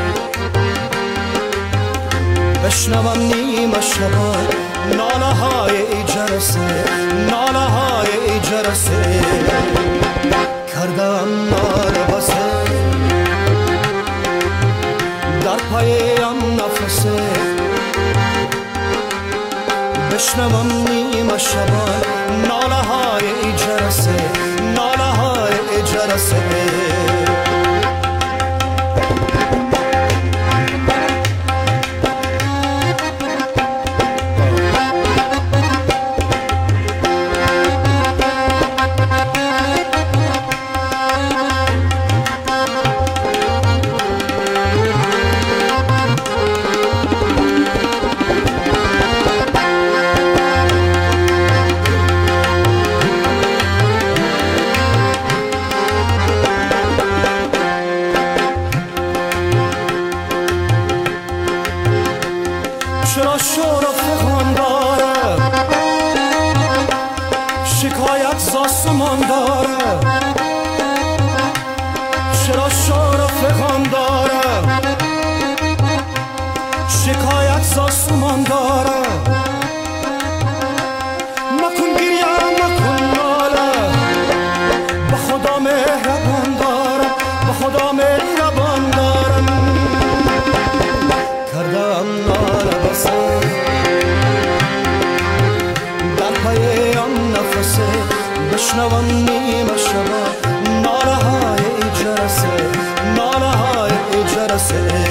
بشنوم نیمه شبان ناله های جرسه، ناله های جرسه کردم ناله بسه در پایم نفسه. بشنوم نیمه شبان ناله های جرسه، ناله های جرسه. چرا شور فغان داره، شکایت ز آسمان داره. چرا شور فغان داره، شکایت ز آسمان داره. مکن گریه مکن ناله، به خدا مهربان دارم، به خدا مهربان دارم. کردم ناله بسه در پایم نفسه. بشنوم نیمه شبان ناله های جرسه، ناله های جرسه.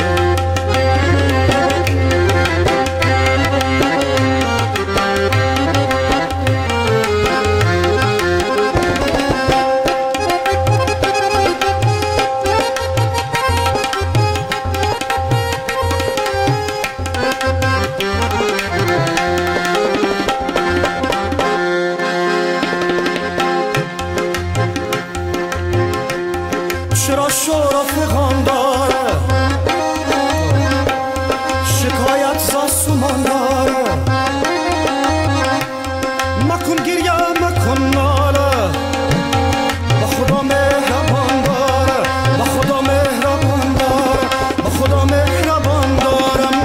چرا شور فغان داره، شکایت ز آسمان داره. مکن گریه مکن ناله، به خدا مهربان داره، به خدا مهربان داره، به خدا مهربان دارم.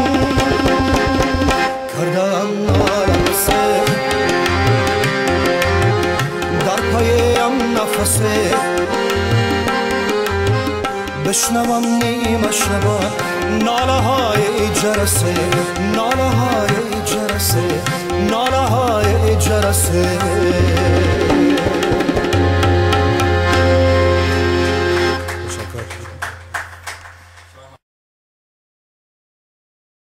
کردم ناله بسه در پایم نفسه. بشنوم نیمه شبان ناله های جرسه، ناله های جرسه، ناله های جرسه.